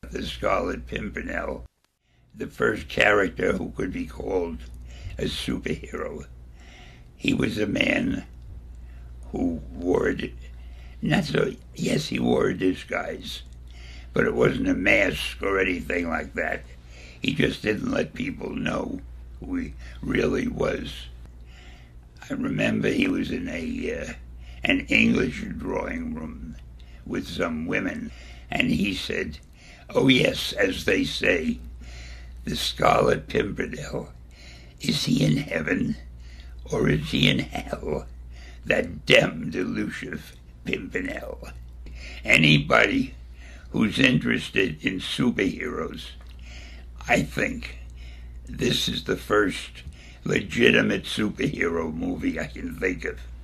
about the Scarlet Pimpernel, the first character who could be called a superhero. He was a man who wore yes, he wore a disguise, but it wasn't a mask or anything like that. He just didn't let people know who he really was. I remember he was in an English drawing room with some women, and he said, "Oh yes, as they say, the Scarlet Pimpernel, is he in heaven or is he in hell? That damned elusive Pimpernel." Anybody who's interested in superheroes, I think this is the first legitimate superhero movie I can think of.